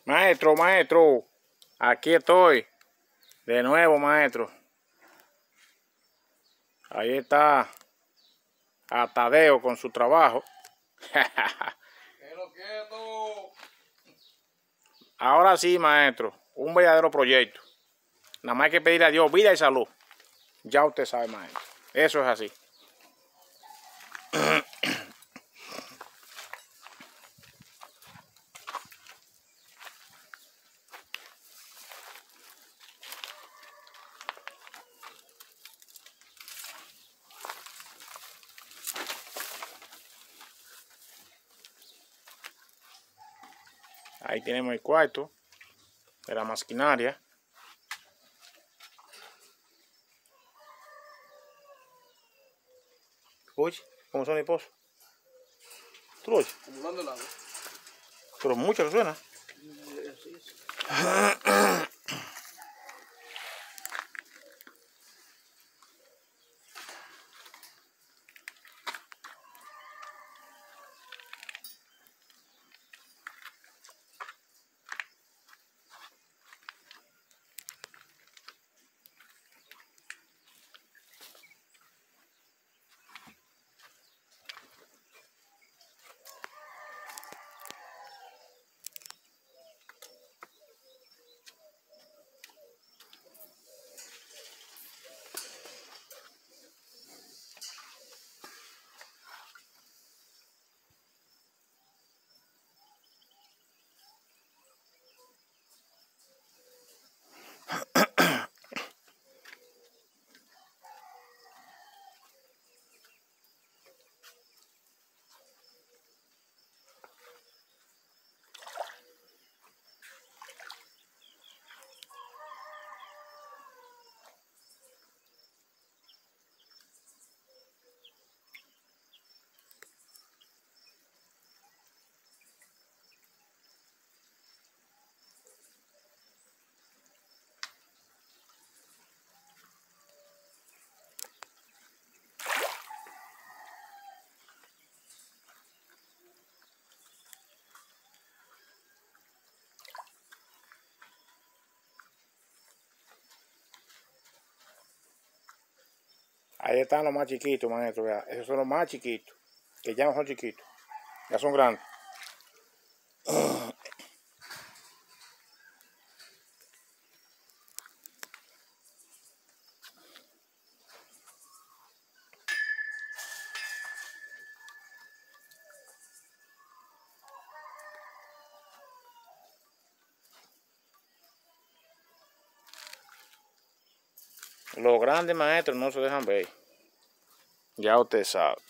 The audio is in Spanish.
Maestro, aquí estoy. De nuevo, maestro. Ahí está a Tadeo con su trabajo. Pero quieto. Ahora sí, maestro. Un verdadero proyecto. Nada más hay que pedirle a Dios vida y salud. Ya usted sabe, maestro. Eso es así. Ahí tenemos el cuarto de la maquinaria. Oye, ¿cómo son mis pozos? ¿Tú lo oyes? Acumulando el agua. Pero mucho que suena. Así es. Ahí están los más chiquitos, maestro. Vea. Esos son los más chiquitos. Que ya no son chiquitos. Ya son grandes. Los grandes maestros no se dejan ver. Ya usted sabe.